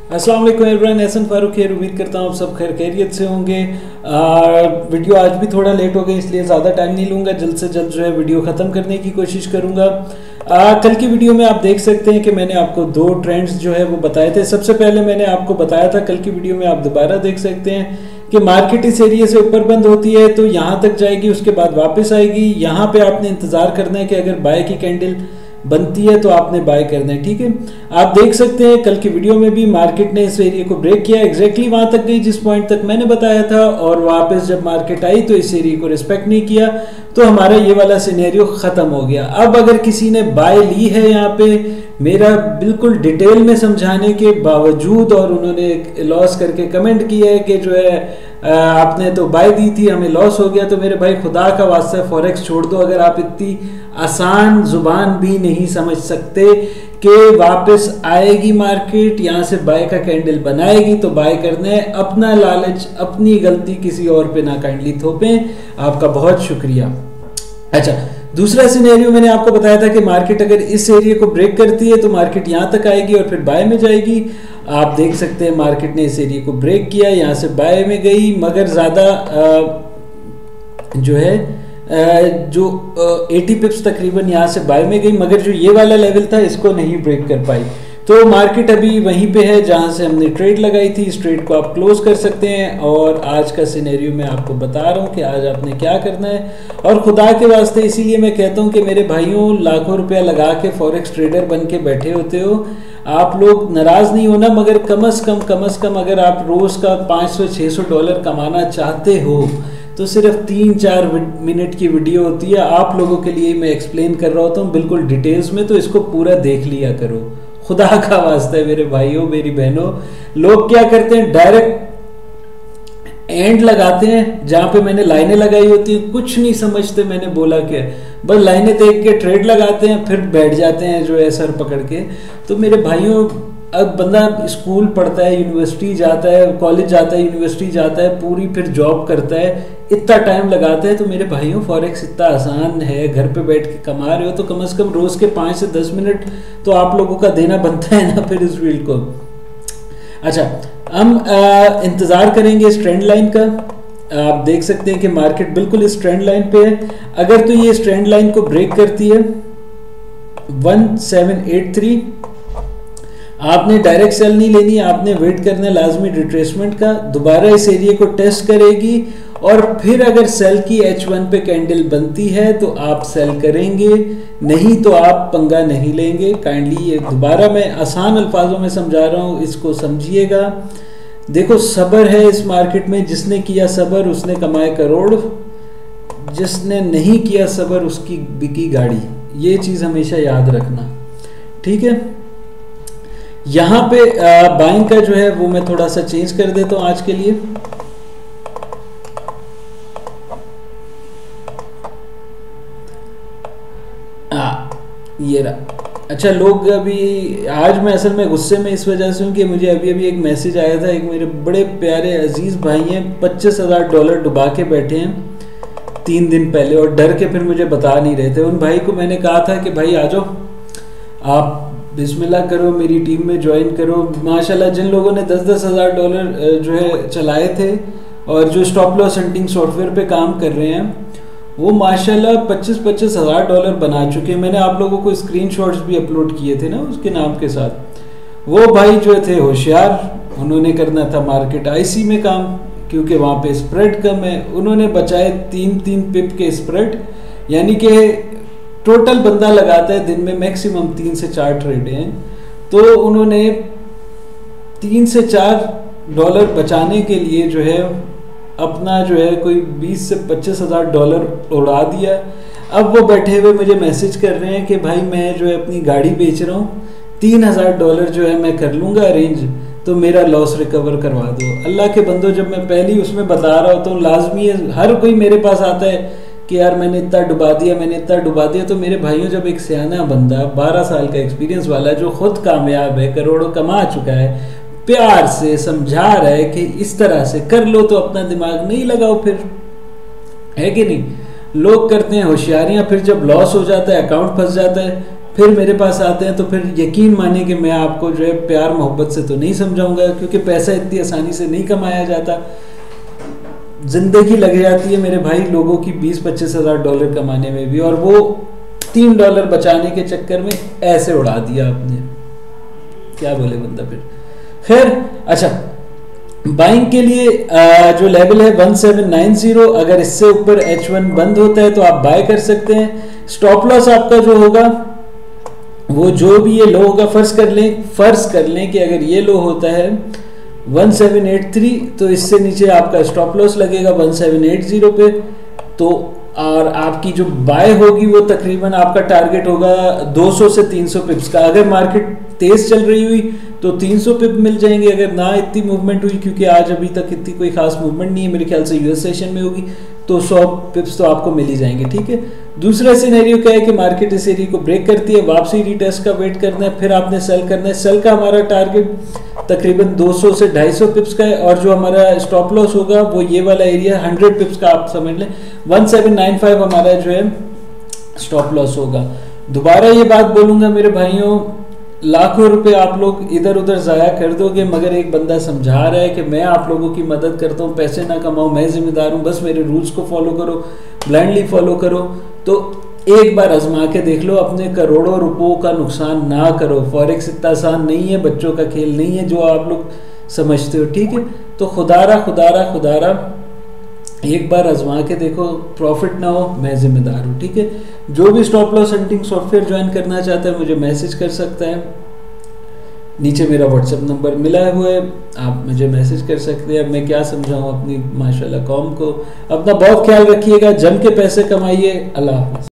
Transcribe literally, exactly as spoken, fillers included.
अस्सलाम वालेकुम एवरीवन, एहसन फारूक है। उम्मीद करता हूँ आप सब खैर खैरियत से होंगे। आ, वीडियो आज भी थोड़ा लेट हो गई, इसलिए ज़्यादा टाइम नहीं लूँगा, जल्द से जल्द जो है वीडियो ख़त्म करने की कोशिश करूँगा। आ, कल की वीडियो में आप देख सकते हैं कि मैंने आपको दो ट्रेंड्स जो है वो बताए थे। सबसे पहले मैंने आपको बताया था, कल की वीडियो में आप दोबारा देख सकते हैं कि मार्केट इस एरिया से ऊपर बंद होती है तो यहाँ तक जाएगी, उसके बाद वापस आएगी। यहाँ पे आपने इंतज़ार करना है कि अगर बाय की कैंडल बनती है तो आपने बाय करना है, ठीक है। आप देख सकते हैं कल की वीडियो में भी मार्केट ने इस एरिया को ब्रेक किया, एग्जैक्टली वहां तक गई जिस पॉइंट तक मैंने बताया था, और वापस जब मार्केट आई तो इस एरिया को रिस्पेक्ट नहीं किया, तो हमारा ये वाला सिनेरियो खत्म हो गया। अब अगर किसी ने बाय ली है, यहाँ पे मेरा बिल्कुल डिटेल में समझाने के बावजूद और उन्होंने लॉस करके कमेंट किया है कि जो है आपने तो बाय दी थी, हमें लॉस हो गया, तो मेरे भाई खुदा का वास्ता है फॉरेक्स छोड़ दो। अगर आप इतनी आसान जुबान भी नहीं समझ सकते कि वापस आएगी मार्केट, यहाँ से बाय का कैंडल बनाएगी तो बाय करना है। अपना लालच, अपनी गलती किसी और पे ना काइंडली थोपें। आपका बहुत शुक्रिया। अच्छा, दूसरा सिनेरियो मैंने आपको बताया था कि मार्केट अगर इस एरिया को ब्रेक करती है तो मार्केट यहाँ तक आएगी और फिर बाय में जाएगी। आप देख सकते हैं मार्केट ने इस एरिया को ब्रेक किया, यहाँ से बाय में गई, मगर ज़्यादा जो है आ, जो अस्सी पिप्स तकरीबन यहाँ से बाय में गई, मगर जो ये वाला लेवल था इसको नहीं ब्रेक कर पाई। तो मार्केट अभी वहीं पे है जहाँ से हमने ट्रेड लगाई थी। इस ट्रेड को आप क्लोज कर सकते हैं। और आज का सिनेरियो मैं आपको बता रहा हूँ कि आज आपने क्या करना है। और खुदा के वास्ते इसीलिए मैं कहता हूँ कि मेरे भाइयों, लाखों रुपया लगा के फॉरेक्स ट्रेडर बन के बैठे होते हो, आप लोग नाराज़ नहीं होना, मगर कम अज़ कम कम अज़ कम अगर आप रोज़ का पाँच सौ छः सौ डॉलर कमाना चाहते हो तो सिर्फ तीन चार मिनट की वीडियो होती है, आप लोगों के लिए मैं एक्सप्लेन कर रहा होता हूँ बिल्कुल डिटेल्स में, तो इसको पूरा देख लिया करो। खुदा का वास्ता है मेरे भाइयों मेरी बहनों। लोग क्या करते हैं, डायरेक्ट एंड लगाते हैं जहाँ पे मैंने लाइनें लगाई होती हैं, कुछ नहीं समझते मैंने बोला क्या, बस लाइनें देख के ट्रेड लगाते हैं, फिर बैठ जाते हैं जो है सर पकड़ के। तो मेरे भाइयों, अब बंदा स्कूल पढ़ता है, यूनिवर्सिटी जाता है, कॉलेज जाता है, यूनिवर्सिटी जाता है, पूरी फिर जॉब करता है, इतना टाइम लगाता है। तो मेरे भाइयों, फॉरेक्स इतना आसान है, घर पे बैठ के कमा रहे हो तो कम से कम रोज़ के पाँच से दस मिनट तो आप लोगों का देना बनता है ना फिर इस फील्ड को। अच्छा, हम इंतज़ार करेंगे इस ट्रेंड लाइन का। आप देख सकते हैं कि मार्केट बिल्कुल इस ट्रेंड लाइन पे है। अगर तो ये इस ट्रेंड लाइन को ब्रेक करती है वन सेवन एट थ्री, आपने डायरेक्ट सेल नहीं लेनी, आपने वेट करना है लाजमी रिट्रेसमेंट का। दोबारा इस एरिया को टेस्ट करेगी और फिर अगर सेल की एच वन पे कैंडल बनती है तो आप सेल करेंगे, नहीं तो आप पंगा नहीं लेंगे। काइंडली ये दोबारा मैं आसान अल्फाजों में समझा रहा हूँ, इसको समझिएगा। देखो, सब्र है इस मार्केट में, जिसने किया सब्र उसने कमाए करोड़, जिसने नहीं किया सब्र उसकी बिकी गाड़ी। ये चीज़ हमेशा याद रखना, ठीक है। यहाँ पे बाइंग का जो है वो मैं थोड़ा सा चेंज कर देता हूँ आज के लिए। आ, ये रहा। अच्छा, लोग अभी आज मैं असल में गुस्से में इस वजह से हूँ कि मुझे अभी अभी एक मैसेज आया था, एक मेरे बड़े प्यारे अजीज भाई हैं, पच्चीस हजार डॉलर डुबा के बैठे हैं तीन दिन पहले और डर के फिर मुझे बता नहीं रहे थे। उन भाई को मैंने कहा था कि भाई आ जाओ, आप बिस्मिल्लाह करो, मेरी टीम में ज्वाइन करो। माशाल्लाह जिन लोगों ने दस दस हज़ार डॉलर जो है चलाए थे और जो स्टॉप लॉस हंटिंग सॉफ्टवेयर पे काम कर रहे हैं, वो माशाल्लाह पच्चीस पच्चीस हज़ार डॉलर बना चुके हैं। मैंने आप लोगों को स्क्रीनशॉट्स भी अपलोड किए थे ना उसके नाम के साथ। वो भाई जो थे होशियार, उन्होंने करना था मार्केट आईसी में काम, क्योंकि वहाँ पे स्प्रेड कम है। उन्होंने बचाए तीन तीन पिप के स्प्रेड, यानी कि टोटल बंदा लगाता है दिन में मैक्सिमम तीन से चार ट्रेड हैं, तो उन्होंने तीन से चार डॉलर बचाने के लिए जो है अपना जो है कोई बीस से पच्चीस हज़ार डॉलर उड़ा दिया। अब वो बैठे हुए मुझे मैसेज कर रहे हैं कि भाई मैं जो है अपनी गाड़ी बेच रहा हूँ, तीन हज़ार डॉलर जो है मैं कर लूँगा अरेंज, तो मेरा लॉस रिकवर करवा दो। अल्लाह के बंदो, जब मैं पहले उसमें बता रहा होता हूँ, लाजमी है हर कोई मेरे पास आता है कि यार मैंने इतना डुबा दिया, मैंने इतना डुबा दिया। तो मेरे भाइयों, जब एक सियाना बंदा बारह साल का एक्सपीरियंस वाला जो खुद कामयाब है, करोड़ों कमा चुका है, प्यार से समझा रहा है कि इस तरह से कर लो, तो अपना दिमाग नहीं लगाओ फिर, है कि नहीं। लोग करते हैं होशियारियाँ, फिर जब लॉस हो जाता है, अकाउंट फंस जाता है, फिर मेरे पास आते हैं, तो फिर यकीन माने कि मैं आपको जो है प्यार मोहब्बत से तो नहीं समझाऊंगा, क्योंकि पैसा इतनी आसानी से नहीं कमाया जाता। जिंदगी लग जाती है मेरे भाई लोगों की बीस पच्चीस हजार डॉलर कमाने में भी, और वो तीन डॉलर बचाने के चक्कर में ऐसे उड़ा दिया आपने, क्या बोले बंदा फिर। खैर अच्छा, बाइंग के लिए आ, जो लेवल है वन सेवन नाइन जीरो, अगर इससे ऊपर एच वन बंद होता है तो आप बाय कर सकते हैं। स्टॉप लॉस आपका जो होगा वो जो भी ये लो होगा, फर्ज कर लें फर्ज कर लें कि अगर ये लो होता है वन सेवन एट थ्री, तो इससे नीचे आपका स्टॉप लॉस लगेगा वन सेवन एट जीरो पे, तो और आपकी जो बाय होगी वो तकरीबन आपका टारगेट होगा दो सौ से तीन सौ पिप्स का। अगर मार्केट तेज चल रही हुई तो तीन सौ पिप मिल जाएंगे, अगर ना इतनी मूवमेंट हुई, क्योंकि आज अभी तक इतनी कोई खास मूवमेंट नहीं है, मेरे ख्याल से यूएस सेशन में होगी, तो सौ पिप्स तो आपको मिल ही जाएंगे, ठीक है। दूसरा सिनेरियो क्या है कि मार्केट इस एरिया को ब्रेक करती है, वापसी रीटेस्ट का वेट करना है, फिर आपने सेल करना है। सेल का हमारा टारगेट तकरीबन दो सौ से ढाई सौ पिप्स का है, और जो हमारा स्टॉप लॉस होगा वो ये वाला एरिया हंड्रेड पिप्स का, आप समझ लें वन सेवन नाइन फाइव हमारा जो है स्टॉप लॉस होगा। दोबारा ये बात बोलूंगा मेरे भाइयों, लाखों रुपए आप लोग इधर उधर ज़ाया कर दोगे, मगर एक बंदा समझा रहा है कि मैं आप लोगों की मदद करता हूँ, पैसे ना कमाऊँ, मैं जिम्मेदार हूँ, बस मेरे रूल्स को फॉलो करो, ब्लाइंडली फॉलो करो, तो एक बार आजमा के देख लो, अपने करोड़ों रुपयों का नुकसान ना करो। फॉरेक्स इतना आसान नहीं है, बच्चों का खेल नहीं है जो आप लोग समझते हो, ठीक है। तो खुदारा खुदारा खुदारा एक बार आजमा के देखो, प्रॉफिट ना हो मैं जिम्मेदार हूँ, ठीक है। जो भी stop loss hunting software join करना चाहता है मुझे मैसेज कर सकता है, नीचे मेरा व्हाट्सएप नंबर मिला हुआ है, आप मुझे मैसेज कर सकते हैं। अब मैं क्या समझाऊँ अपनी माशाल्लाह कौम को। अपना बहुत ख्याल रखिएगा, जम के पैसे कमाइए। अल्लाह हाफ़िज़।